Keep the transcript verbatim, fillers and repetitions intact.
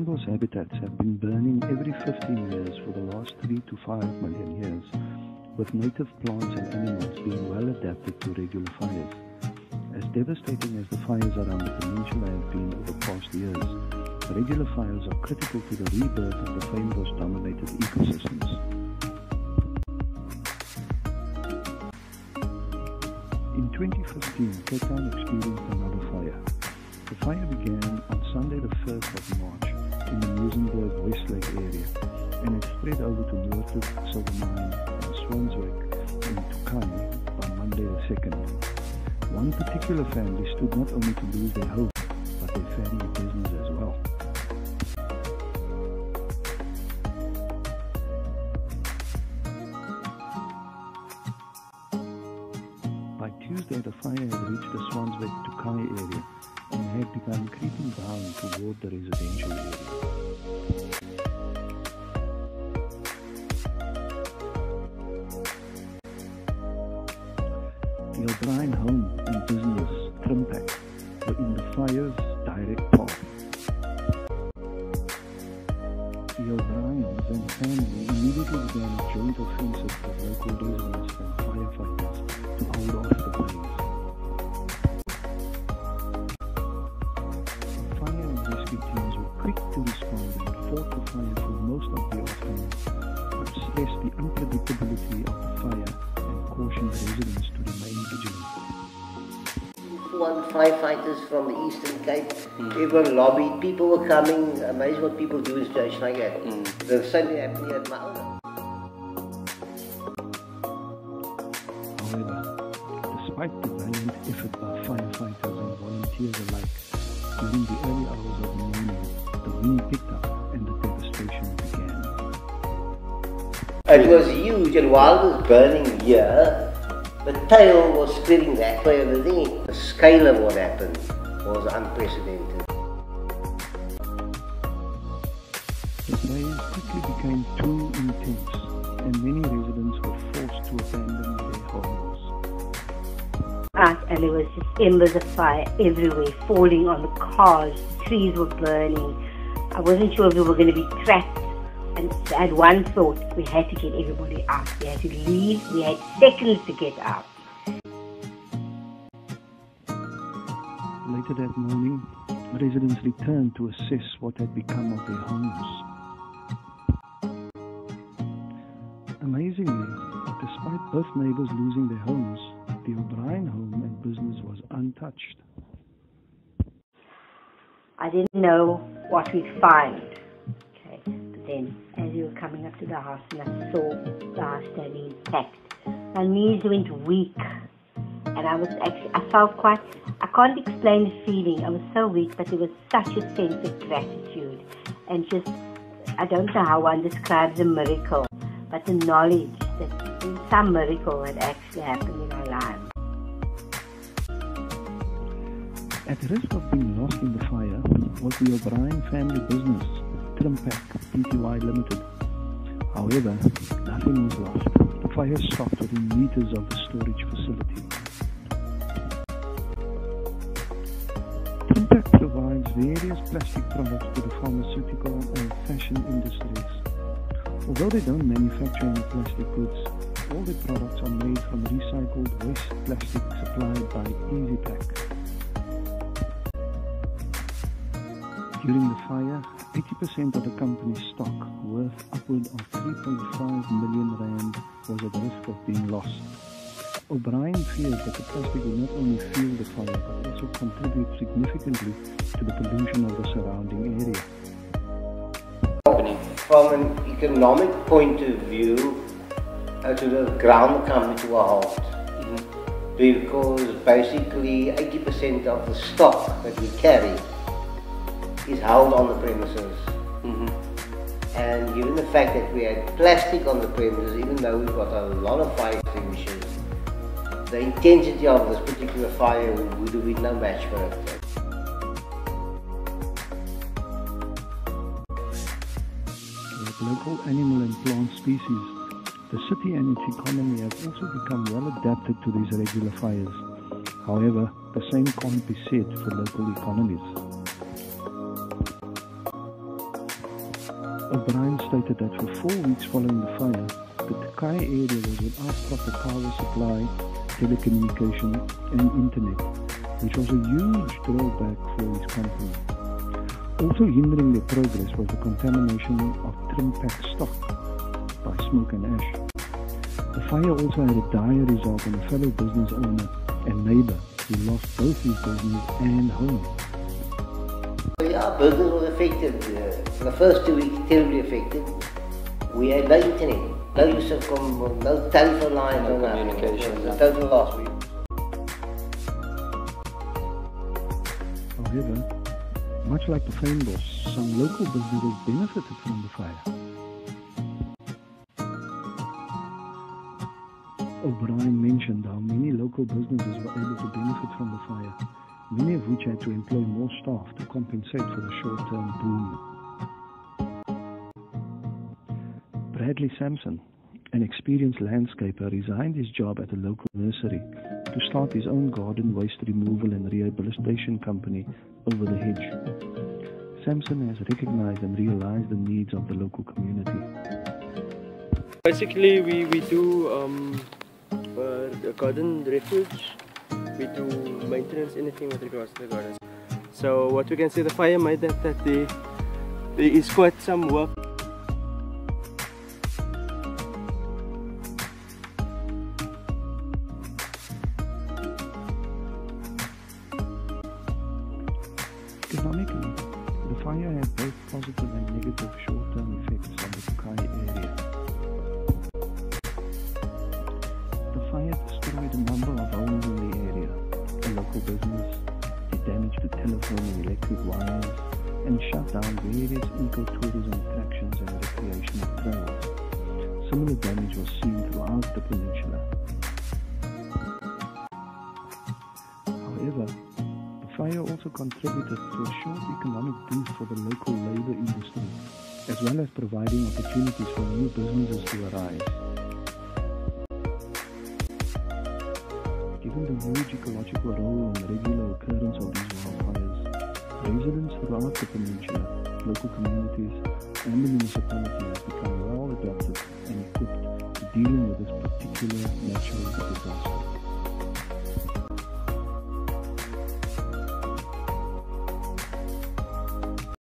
fynbos habitats have been burning every fifteen years for the last three to five million years, with native plants and animals being well adapted to regular fires. As devastating as the fires around the peninsula have been over past years, regular fires are critical to the rebirth of the fynbos-dominated ecosystems. In twenty fifteen, Cape Town experienced another fire. The fire began on Sunday the first of March in the Muizenberg Westlake area, and it spread over to Noordhoek, Silvermine and Zwaanswyk in Tokai on Monday the second. One particular family stood not only to lose their home, but their family business as well. By Tuesday, the fire had reached the Zwaanswyk Tokai area and had begun creeping down toward the residential area. The O'Brien home and business, Trimpak, were in the fire's direct path. The O'Briens and family immediately began a joint offensive with local residents and firefighters to hold off the blaze. Fire and rescue teams were quick to respond and fought the fire for most of the afternoon, but stressed the unpredictability of the fire and cautioned residents to remain vigilant. One firefighters from the Eastern Cape, mm. everyone lobbied, people were coming. Amazing what people do in situations like that. Mm. The same thing happened here at my own. However, despite the valiant effort by firefighters and volunteers alike, during the early hours of the morning, the wind picked up and the devastation began. It was huge, and while it was burning here, the tail was spreading that way over there. The scale of what happened was unprecedented. The blaze quickly became too intense, and many residents were forced to abandon their homes. Right, and there was just embers of fire everywhere, falling on the cars, trees were burning. I wasn't sure if we were going to be trapped. And I had one thought, we had to get everybody out. We had to leave, we had seconds to get out. Later that morning, residents returned to assess what had become of their homes. Amazingly, despite both neighbors losing their homes, the O'Brien home and business was untouched. I didn't know what we'd find. Okay. Then, as we were coming up to the house and I saw the house standing intact, my knees went weak, and I was actually, I felt quite, I can't explain the feeling, I was so weak, but there was such a sense of gratitude, and just, I don't know how one describes a miracle, but the knowledge that some miracle had actually happened in our lives. At risk of being lost in the fire was the O'Brien family business, Trimpak Pty Limited. However, nothing was lost. The fire stopped within meters of the storage facility. Trimpak provides various plastic products to the pharmaceutical and fashion industries. Although they don't manufacture any plastic goods, all their products are made from recycled waste plastic supplied by EasyPack. During the fire, eighty percent of the company's stock, worth upward of three point five million rand, was at risk of being lost. O'Brien feared that the plastic would not only fuel the fire, but also contribute significantly to the pollution of the surrounding area. From an economic point of view, uh, to the ground come to a halt. Mm-hmm. Because basically eighty percent of the stock that we carry is held on the premises. Mm-hmm. And given the fact that we had plastic on the premises, even though we've got a lot of fire extinguishers, the intensity of this particular fire would have been no match for it. Like local animal and plant species, the city and its economy have also become well adapted to these regular fires. However, the same can't be said for local economies. O'Brien stated that for four weeks following the fire, the Tokai area was without proper power supply, telecommunication and internet, which was a huge drawback for his company. Also hindering their progress was the contamination of trim pack stock by smoke and ash. The fire also had a dire result on a fellow business owner and neighbour who lost both his business and home. Yeah, business was affected. Uh, for the first two weeks, terribly affected. We had no internet, no use of com no telephone lines, no, no communication. It was a total loss. However, much like the Fynbos, some local businesses benefited from the fire. O'Brien mentioned how many local businesses were able to benefit from the fire, many of which had to employ more staff to compensate for the short-term boom. Bradley Samson, an experienced landscaper, resigned his job at a local nursery to start his own garden waste removal and rehabilitation company over the hedge. Samson has recognized and realized the needs of the local community. Basically, we, we do um, uh, the garden refuge, we do maintenance, anything with regards to the gardens. So what we can say, the fire made that, that there, there is quite some work. Economically, the fire had both positive and negative short-term effects on the Tokai area. The fire destroyed a number of homes in the area, a local business, it damaged the telephone and electric wires, and shut down various ecotourism attractions and recreational trails. Similar damage was seen throughout the peninsula. However, fire also contributed to a short economic boost for the local labour industry, as well as providing opportunities for new businesses to arise. Given the huge ecological role and regular occurrence of these wildfires, residents throughout the peninsula, local communities and the municipality have become well adapted and equipped to dealing with this particular natural disaster.